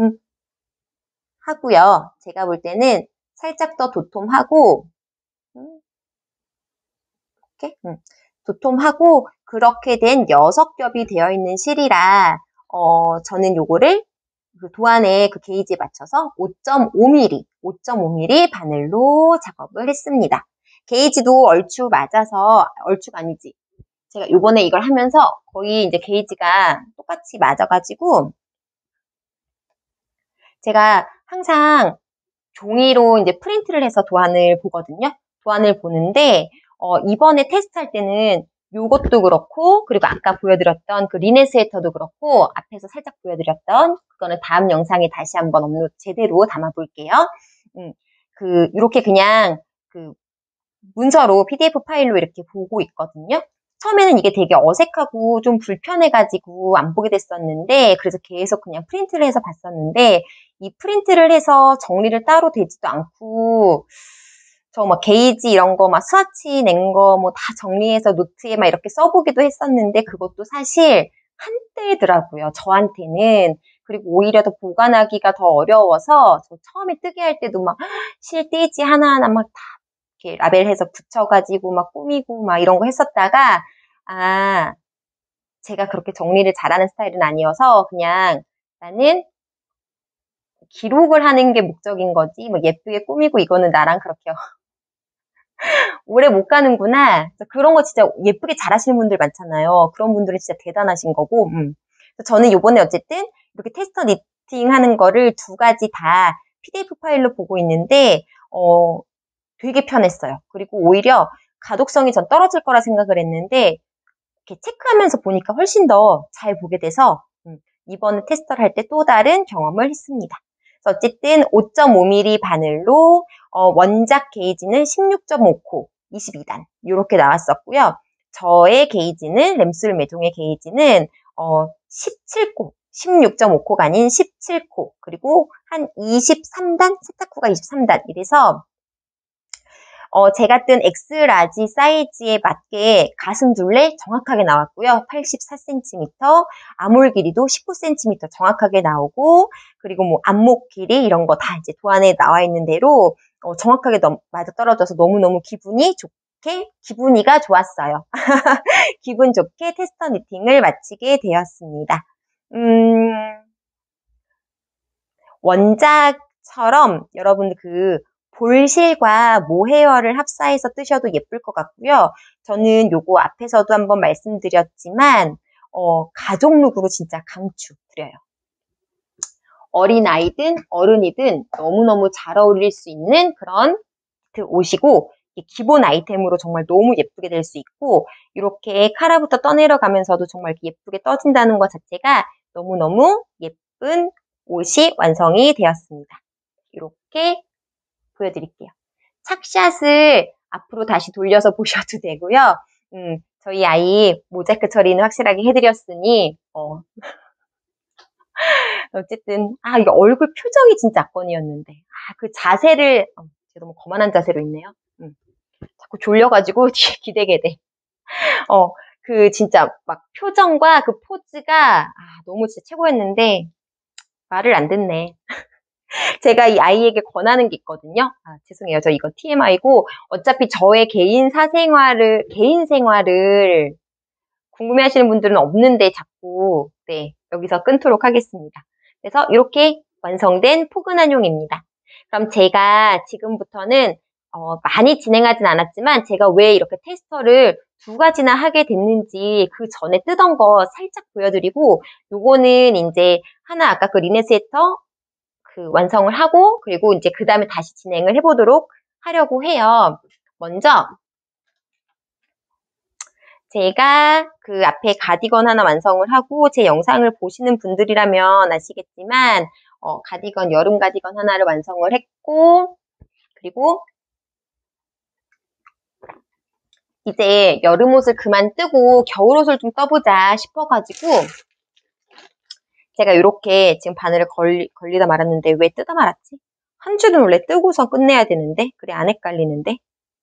도톰하고요. 제가 볼 때는 살짝 더 도톰하고 음, 이렇게 음, 도톰하고 그렇게 된 여섯 겹이 되어 있는 실이라 어, 저는 요거를 그 도안의 그 게이지에 맞춰서 오 점 오 밀리미터, 오 점 오 밀리미터 바늘로 작업을 했습니다. 게이지도 얼추 맞아서 얼추가 아니지. 제가 요번에 이걸 하면서 거의 이제 게이지가 똑같이 맞아가지고 제가 항상 종이로 이제 프린트를 해서 도안을 보거든요. 도안을 보는데 어, 이번에 테스트할 때는 요것도 그렇고 그리고 아까 보여드렸던 그 리넨 스웨터도 그렇고 앞에서 살짝 보여드렸던 그거는 다음 영상에 다시 한번 업로드 제대로 담아볼게요. 음, 그 이렇게 그냥 그 문서로 피디에프 파일로 이렇게 보고 있거든요. 처음에는 이게 되게 어색하고 좀 불편해가지고 안 보게 됐었는데 그래서 계속 그냥 프린트를 해서 봤었는데 이 프린트를 해서 정리를 따로 되지도 않고 저 막 게이지 이런 거 막 스와치 낸 거 뭐 다 정리해서 노트에 막 이렇게 써보기도 했었는데 그것도 사실 한때더라고요, 저한테는. 그리고 오히려 더 보관하기가 더 어려워서 저 처음에 뜨개 할 때도 막 실 떼지 하나하나 막 다 이렇게 라벨해서 붙여가지고 막 꾸미고 막 이런 거 했었다가 아, 제가 그렇게 정리를 잘하는 스타일은 아니어서 그냥 나는 기록을 하는 게 목적인 거지 뭐 예쁘게 꾸미고 이거는 나랑 그렇게 오래 못 가는구나. 그런 거 진짜 예쁘게 잘하시는 분들 많잖아요. 그런 분들은 진짜 대단하신 거고. 음. 저는 요번에 어쨌든 이렇게 테스터 니팅 하는 거를 두 가지 다 피디에프 파일로 보고 있는데 어, 되게 편했어요. 그리고 오히려 가독성이 전 떨어질 거라 생각을 했는데 이렇게 체크하면서 보니까 훨씬 더 잘 보게 돼서 음, 이번에 테스터를 할 때 또 다른 경험을 했습니다. 그래서 어쨌든 오 점 오 밀리미터 바늘로 어, 원작 게이지는 십육 점 오 코, 이십이 단 이렇게 나왔었고요. 저의 게이지는 램술 매종의 게이지는 어, 십칠 코, 십육 점 오 코가 아닌 십칠 코 그리고 한 이십삼 단, 세타쿠가 이십삼 단 이래서 어, 제가 뜬 X 라지 사이즈에 맞게 가슴 둘레 정확하게 나왔고요. 팔십사 센티미터, 아몰 길이도 십구 센티미터 정확하게 나오고, 그리고 뭐 안목 길이 이런 거 다 이제 도안에 나와 있는 대로 어, 정확하게 넘, 맞아 떨어져서 너무너무 기분이 좋게, 기분이가 좋았어요. 기분 좋게 테스터 니팅을 마치게 되었습니다. 음, 원작처럼 여러분들 그 볼실과 모헤어를 합사해서 뜨셔도 예쁠 것 같고요. 저는 요거 앞에서도 한번 말씀드렸지만 어, 가족 룩으로 진짜 강추드려요. 어린아이든 어른이든 너무너무 잘 어울릴 수 있는 그런 옷이고 기본 아이템으로 정말 너무 예쁘게 될 수 있고 이렇게 카라부터 떠내려가면서도 정말 예쁘게 떠진다는 것 자체가 너무너무 예쁜 옷이 완성이 되었습니다. 이렇게 보여드릴게요. 착샷을 앞으로 다시 돌려서 보셔도 되고요. 음, 저희 아이 모자이크 처리는 확실하게 해드렸으니 어, 어쨌든 아 이게 얼굴 표정이 진짜 압권이었는데 아, 그 자세를 어, 제가 너무 거만한 자세로 있네요. 음, 자꾸 졸려가지고 기대게 돼. 어, 그 진짜 막 표정과 그 포즈가 아, 너무 진짜 최고였는데 말을 안 듣네. 제가 이 아이에게 권하는 게 있거든요. 아, 죄송해요. 저 이거 티엠아이고 어차피 저의 개인 사생활을 개인 생활을 궁금해하시는 분들은 없는데 자꾸 네 여기서 끊도록 하겠습니다. 그래서 이렇게 완성된 포근한 용입니다. 그럼 제가 지금부터는 어, 많이 진행하진 않았지만 제가 왜 이렇게 테스터를 두 가지나 하게 됐는지 그 전에 뜨던 거 살짝 보여드리고 요거는 이제 하나 아까 그 리네 스웨터 그 완성을 하고 그리고 이제 그 다음에 다시 진행을 해보도록 하려고 해요. 먼저 제가 그 앞에 가디건 하나 완성을 하고 제 영상을 보시는 분들이라면 아시겠지만 어, 가디건 여름 가디건 하나를 완성을 했고 그리고 이제 여름 옷을 그만 뜨고 겨울 옷을 좀 떠보자 싶어가지고 제가 이렇게 지금 바늘을 걸리, 걸리다 말았는데 왜 뜯어 말았지? 한 줄은 원래 뜨고서 끝내야 되는데 그래 안 헷갈리는데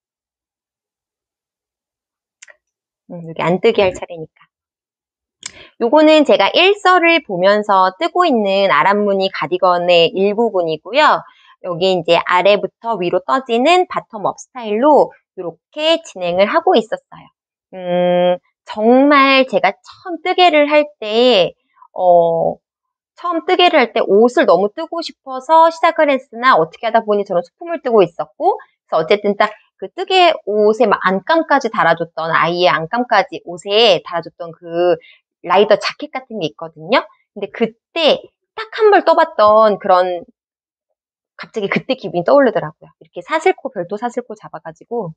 음, 여기 안 뜨게 할 차례니까 요거는 제가 일서를 보면서 뜨고 있는 아랫무늬 가디건의 일부분이고요. 여기 이제 아래부터 위로 떠지는 바텀업 스타일로 이렇게 진행을 하고 있었어요. 음, 정말 제가 처음 뜨개를 할 때, 어, 처음 뜨개를 할 때 옷을 너무 뜨고 싶어서 시작을 했으나 어떻게 하다 보니 저는 소품을 뜨고 있었고, 그래서 어쨌든 딱 그 뜨개 옷에 막 안감까지 달아줬던 아이의 안감까지 옷에 달아줬던 그 라이더 자켓 같은 게 있거든요. 근데 그때 딱 한 벌 떠봤던 그런 갑자기 그때 기분이 떠오르더라고요. 이렇게 사슬코 별도 사슬코 잡아가지고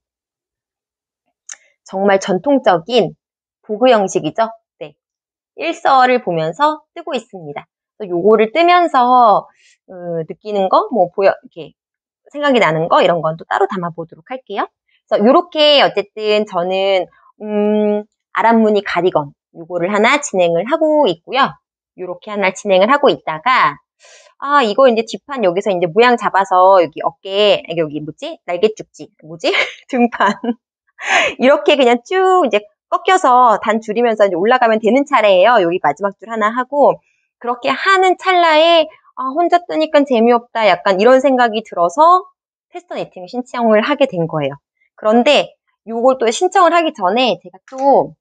정말 전통적인 보그 형식이죠. 네, 일서를 보면서 뜨고 있습니다. 요거를 뜨면서 어, 느끼는 거, 뭐 보여 이렇게 생각이 나는 거 이런 건 또 따로 담아보도록 할게요. 그래서 이렇게 어쨌든 저는 음, 아랫무늬 가디건 요거를 하나 진행을 하고 있고요. 이렇게 하나 진행을 하고 있다가 아, 이거 이제 뒷판 여기서 이제 모양 잡아서 여기 어깨, 여기, 여기 뭐지? 날개죽지. 뭐지? 등판. 이렇게 그냥 쭉 이제 꺾여서 단 줄이면서 이제 올라가면 되는 차례예요. 여기 마지막 줄 하나 하고. 그렇게 하는 찰나에, 아, 혼자 뜨니까 재미없다. 약간 이런 생각이 들어서 테스터 니팅 신청을 하게 된 거예요. 그런데 요걸 또 신청을 하기 전에 제가 또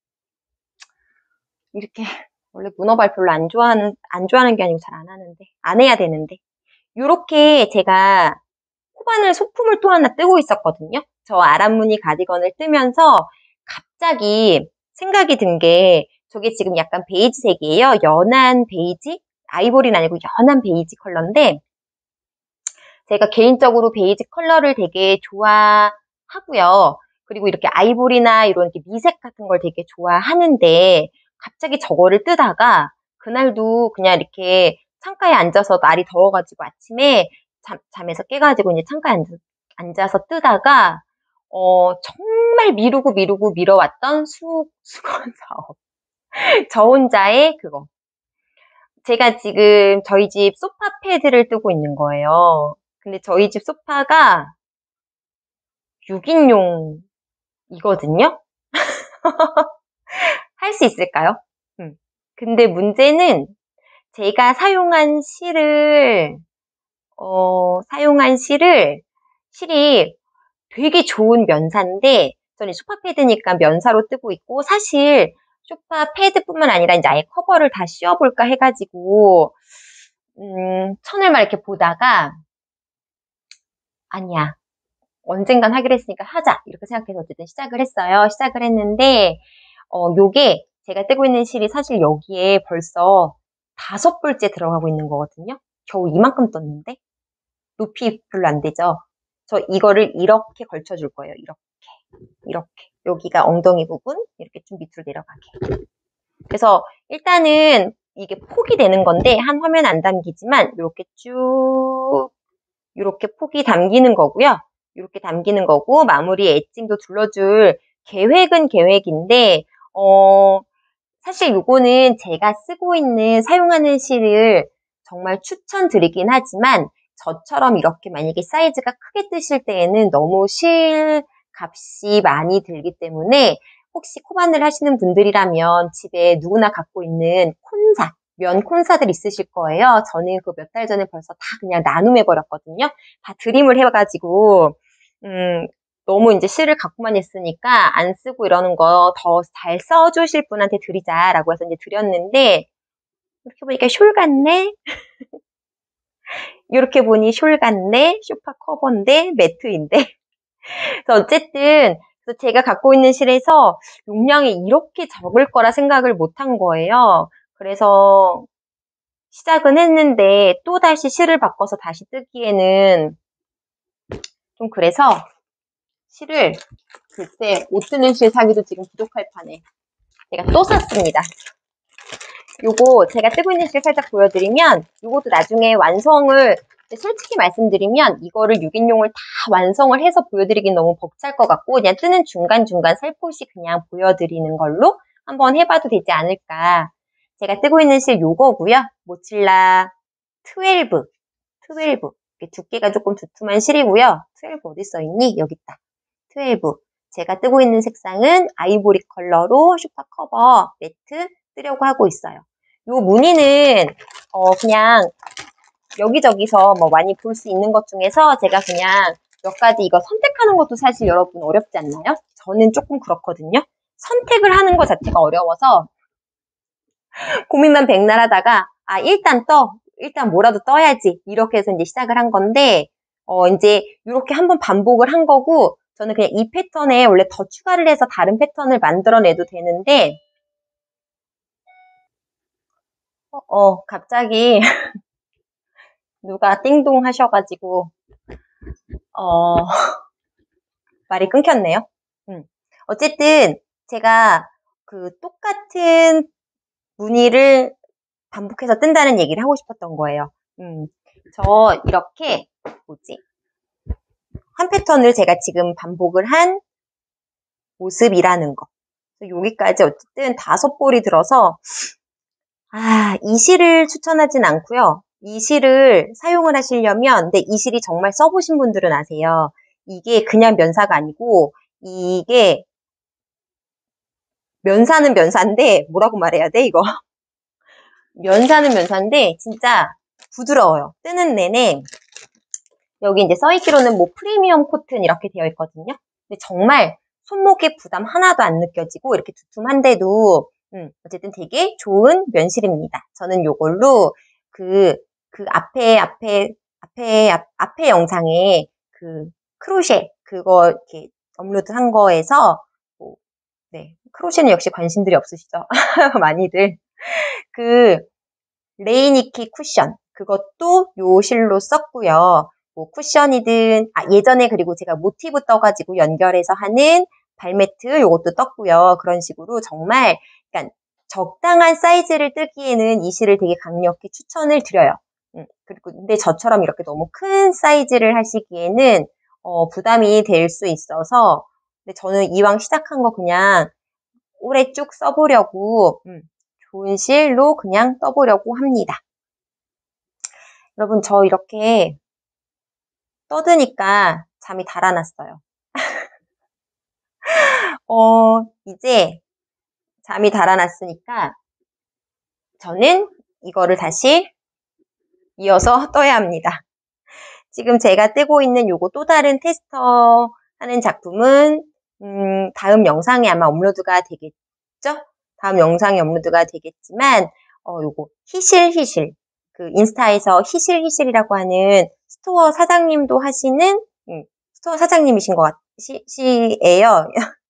이렇게 원래 문어발 별로 안 좋아하는, 안 좋아하는 게 아니고 잘 안 하는데, 안 해야 되는데. 요렇게 제가 코바늘 소품을 또 하나 뜨고 있었거든요. 저 아람무늬 가디건을 뜨면서 갑자기 생각이 든 게 저게 지금 약간 베이지색이에요. 연한 베이지? 아이보리는 아니고 연한 베이지 컬러인데 제가 개인적으로 베이지 컬러를 되게 좋아하고요. 그리고 이렇게 아이보리나 이런 이렇게 미색 같은 걸 되게 좋아하는데 갑자기 저거를 뜨다가 그날도 그냥 이렇게 창가에 앉아서 날이 더워가지고 아침에 잠, 잠에서 깨가지고 이제 창가에 앉아, 앉아서 뜨다가 어, 정말 미루고 미루고 미뤄왔던 수, 수건 사업. 저 혼자의 그거. 제가 지금 저희 집 소파 패드를 뜨고 있는 거예요. 근데 저희 집 소파가 육 인용이거든요? 할 수 있을까요? 음. 근데 문제는 제가 사용한 실을, 어, 사용한 실을, 실이 되게 좋은 면사인데, 저는 소파 패드니까 면사로 뜨고 있고, 사실 소파 패드뿐만 아니라 이제 아예 커버를 다 씌워볼까 해가지고, 음, 천을 막 이렇게 보다가, 아니야. 언젠간 하기로 했으니까 하자. 이렇게 생각해서 어쨌든 시작을 했어요. 시작을 했는데, 어, 요게 제가 뜨고 있는 실이 사실 여기에 벌써 다섯 벌째 들어가고 있는 거거든요. 겨우 이만큼 떴는데? 높이 별로 안 되죠? 저 이거를 이렇게 걸쳐줄 거예요. 이렇게. 이렇게. 여기가 엉덩이 부분, 이렇게 좀 밑으로 내려가게. 그래서 일단은 이게 폭이 되는 건데, 한 화면 안 담기지만, 이렇게 쭉, 이렇게 폭이 담기는 거고요. 이렇게 담기는 거고, 마무리 엣징도 둘러줄 계획은 계획인데, 어, 사실 요거는 제가 쓰고 있는, 사용하는 실을 정말 추천드리긴 하지만, 저처럼 이렇게 만약에 사이즈가 크게 뜨실 때에는 너무 실 값이 많이 들기 때문에, 혹시 코바늘 하시는 분들이라면 집에 누구나 갖고 있는 콘사, 면 콘사들 있으실 거예요. 저는 그 몇 달 전에 벌써 다 그냥 나눔해버렸거든요. 다 드림을 해가지고, 음, 너무 이제 실을 갖고만 있으니까 안 쓰고 이러는 거 더 잘 써주실 분한테 드리자라고 해서 이제 드렸는데, 이렇게 보니까 숄 같네? 이렇게 보니 숄 같네? 소파 커버인데, 매트인데. 그래서 어쨌든, 그래서 제가 갖고 있는 실에서 용량이 이렇게 적을 거라 생각을 못 한 거예요. 그래서 시작은 했는데, 또다시 실을 바꿔서 다시 뜨기에는 좀 그래서 실을 글쎄 옷 뜨는 실 사기도 지금 부족할 판에 제가 또 샀습니다. 요거 제가 뜨고 있는 실 살짝 보여드리면 요것도 나중에 완성을 솔직히 말씀드리면 이거를 육 인용을 다 완성을 해서 보여드리긴 너무 벅찰 것 같고 그냥 뜨는 중간중간 살포시 그냥 보여드리는 걸로 한번 해봐도 되지 않을까. 제가 뜨고 있는 실 요거고요. 모칠라 십이, 십이. 두께가 조금 두툼한 실이고요. 십이 어디 써있니? 여기 있다. 십이. 제가 뜨고 있는 색상은 아이보리 컬러로 슈퍼 커버 매트 뜨려고 하고 있어요. 요 무늬는 어 그냥 여기저기서 뭐 많이 볼 수 있는 것 중에서 제가 그냥 몇 가지 이거 선택하는 것도 사실 여러분 어렵지 않나요? 저는 조금 그렇거든요. 선택을 하는 것 자체가 어려워서 고민만 백날 하다가 아 일단 떠 일단 뭐라도 떠야지 이렇게 해서 이제 시작을 한 건데 어 이제 이렇게 한번 반복을 한 거고 저는 그냥 이 패턴에 원래 더 추가를 해서 다른 패턴을 만들어내도 되는데 어, 어 갑자기 누가 띵동 하셔가지고 어 말이 끊겼네요. 음. 어쨌든 제가 그 똑같은 무늬를 반복해서 뜬다는 얘기를 하고 싶었던 거예요. 음, 저 이렇게 뭐지? 한 패턴을 제가 지금 반복을 한 모습이라는 거. 여기까지 어쨌든 다섯 볼이 들어서 아, 이 실을 추천하진 않고요. 이 실을 사용을 하시려면, 근데 이 실이 정말 써보신 분들은 아세요. 이게 그냥 면사가 아니고, 이게 면사는 면사인데, 뭐라고 말해야 돼, 이거? 면사는 면사인데, 진짜 부드러워요. 뜨는 내내, 여기 이제 써있기로는 뭐 프리미엄 코튼 이렇게 되어 있거든요. 근데 정말 손목에 부담 하나도 안 느껴지고, 이렇게 두툼한데도, 음, 어쨌든 되게 좋은 면실입니다. 저는 요걸로 그, 그 앞에, 앞에, 앞에, 앞, 앞에 영상에 그 크로셰, 그거 이렇게 업로드 한 거에서, 뭐, 네. 크로셰는 역시 관심들이 없으시죠? 많이들. 그, 레이니키 쿠션. 그것도 요 실로 썼고요. 뭐 쿠션이든, 아, 예전에 그리고 제가 모티브 떠가지고 연결해서 하는 발매트 요것도 떴고요. 그런 식으로 정말, 그러니까 적당한 사이즈를 뜨기에는 이 실을 되게 강력히 추천을 드려요. 음, 그리고 근데 저처럼 이렇게 너무 큰 사이즈를 하시기에는 어, 부담이 될 수 있어서, 근데 저는 이왕 시작한 거 그냥 오래 쭉 써보려고, 음, 좋은 실로 그냥 떠보려고 합니다. 여러분, 저 이렇게 떠드니까 잠이 달아났어요. 어, 이제 잠이 달아났으니까 저는 이거를 다시 이어서 떠야 합니다. 지금 제가 뜨고 있는 요거 또 다른 테스터 하는 작품은 음, 다음 영상에 아마 업로드가 되겠죠? 다음 영상에 업로드가 되겠지만 어, 요거 히실히실, 그 인스타에서 히실히실이라고 하는 스토어 사장님도 하시는 음, 스토어 사장님이신 것 같으시에요.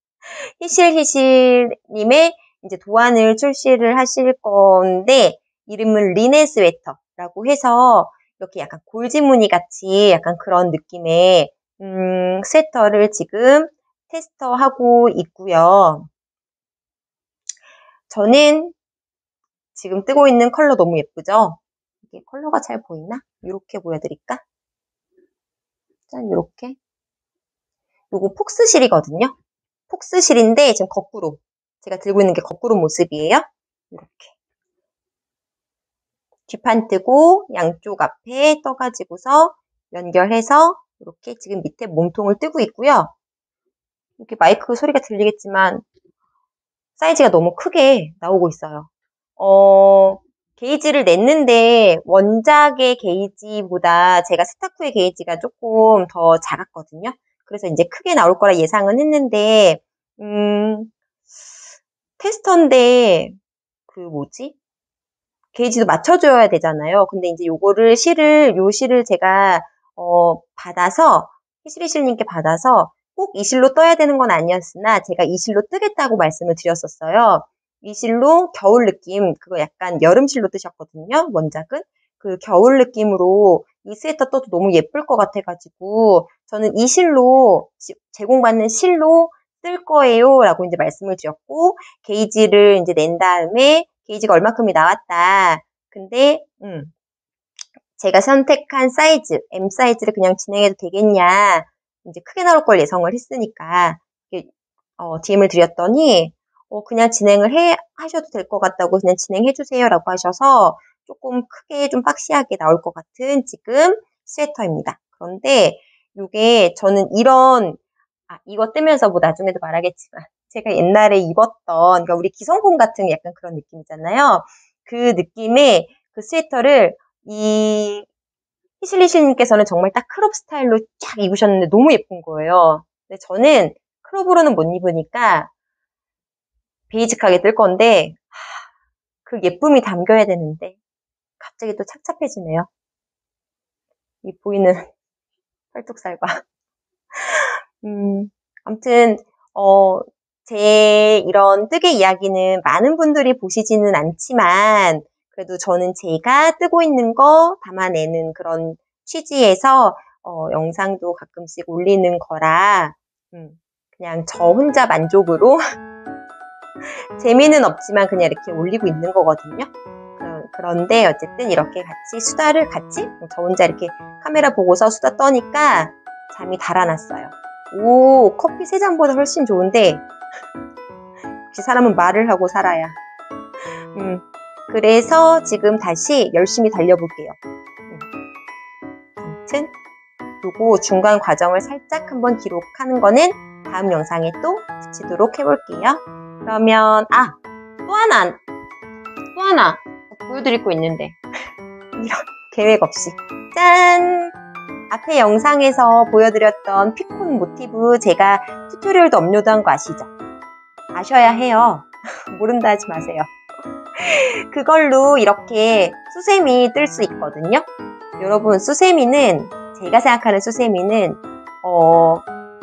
히실히실님의 이제 도안을 출시를 하실 건데, 이름은 리네 스웨터라고 해서 이렇게 약간 골지무늬 같이 약간 그런 느낌의 음, 스웨터를 지금 테스터하고 있고요. 저는 지금 뜨고 있는 컬러 너무 예쁘죠? 이게 컬러가 잘 보이나? 이렇게 보여드릴까? 짠, 이렇게. 요거 폭스실이거든요. 폭스실인데 지금 거꾸로, 제가 들고 있는 게 거꾸로 모습이에요. 이렇게 뒷판 뜨고 양쪽 앞에 떠가지고서 연결해서 이렇게 지금 밑에 몸통을 뜨고 있고요. 이렇게 마이크 소리가 들리겠지만 사이즈가 너무 크게 나오고 있어요. 어, 게이지를 냈는데 원작의 게이지보다 제가 스타쿠의 게이지가 조금 더 작았거든요. 그래서 이제 크게 나올 거라 예상은 했는데 음, 테스터인데 그 뭐지? 게이지도 맞춰줘야 되잖아요. 근데 이제 요거를 실을, 요 실을 제가, 어, 받아서, 히스리실님께 받아서 꼭 이 실로 떠야 되는 건 아니었으나 제가 이 실로 뜨겠다고 말씀을 드렸었어요. 이 실로 겨울 느낌, 그거 약간 여름실로 뜨셨거든요. 원작은. 그 겨울 느낌으로 이 스웨터 떠도 너무 예쁠 것 같아가지고 저는 이 실로, 제공받는 실로 뜰 거예요. 라고 이제 말씀을 드렸고, 게이지를 이제 낸 다음에 게이지가 얼마큼이 나왔다. 근데 음, 제가 선택한 사이즈, M 사이즈를 그냥 진행해도 되겠냐. 이제 크게 나올 걸 예상을 했으니까 어, 디엠을 드렸더니 어, 그냥 진행을 해 하셔도 될 것 같다고 그냥 진행해 주세요라고 하셔서 조금 크게 좀 박시하게 나올 것 같은 지금 스웨터입니다. 그런데 이게 저는 이런 아, 이거 뜨면서 뭐 나중에도 말하겠지만 제가 옛날에 입었던, 그러니까 우리 기성품 같은 약간 그런 느낌이잖아요. 그 느낌의 그 스웨터를 이 히실리실님께서는 정말 딱 크롭 스타일로 쫙 입으셨는데 너무 예쁜 거예요. 근데 저는 크롭으로는 못 입으니까 베이직하게 뜰 건데 그 예쁨이 담겨야 되는데 갑자기 또 착잡해지네요. 이 보이는 펄뚝살과. 음, 아무튼 어, 제 이런 뜨개 이야기는 많은 분들이 보시지는 않지만 그래도 저는 제가 뜨고 있는 거 담아내는 그런 취지에서 어, 영상도 가끔씩 올리는 거라 음, 그냥 저 혼자 만족으로 재미는 없지만 그냥 이렇게 올리고 있는 거거든요. 그런데 어쨌든 이렇게 같이 수다를 같이 저 혼자 이렇게 카메라 보고서 수다 떠니까 잠이 달아났어요. 오, 커피 세 잔보다 훨씬 좋은데 역시 사람은 말을 하고 살아야. 음, 그래서 지금 다시 열심히 달려볼게요. 아무튼 요거 중간 과정을 살짝 한번 기록하는 거는 다음 영상에 또 붙이도록 해볼게요. 그러면 아! 또 하나! 또 하나! 보여드릴 거 있는데 이런 계획 없이 짠! 앞에 영상에서 보여드렸던 피콘 모티브 제가 튜토리얼도 업로드한 거 아시죠? 아셔야 해요. 모른다 하지 마세요. 그걸로 이렇게 수세미 뜰 수 있거든요. 여러분, 수세미는 제가 생각하는 수세미는 어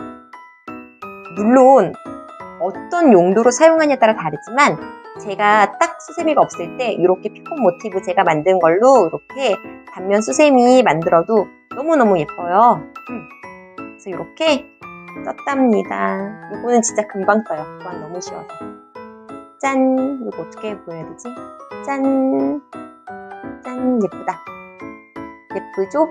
물론 어떤 용도로 사용하냐에 따라 다르지만 제가 딱 수세미가 없을 때 이렇게 피콘 모티브 제가 만든 걸로 이렇게 단면 수세미 만들어도 너무너무 예뻐요. 음. 그래서 이렇게 썼답니다. 이거는 진짜 금방 떠요. 또한 너무 쉬워서. 짠! 이거 어떻게 보여야 되지? 짠! 짠! 예쁘다. 예쁘죠?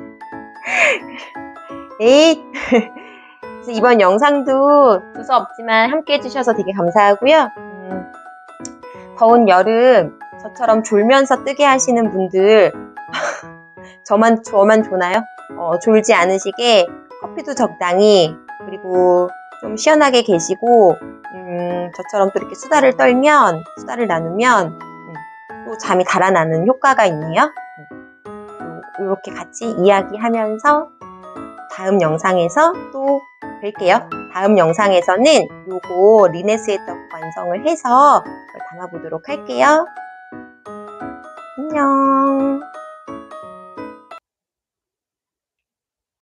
에잇! 그래서 이번 영상도 두서 없지만 함께 해주셔서 되게 감사하고요. 음, 더운 여름 저처럼 졸면서 뜨게 하시는 분들 저만, 저만 조나요? 어, 졸지 않으시게 커피도 적당히 그리고 좀 시원하게 계시고 음, 저처럼 또 이렇게 수다를 떨면 수다를 나누면 음, 또 잠이 달아나는 효과가 있네요. 음, 이렇게 같이 이야기하면서 다음 영상에서 또 뵐게요. 다음 영상에서는 요거 리네 스웨터 완성을 해서 담아보도록 할게요. 안녕.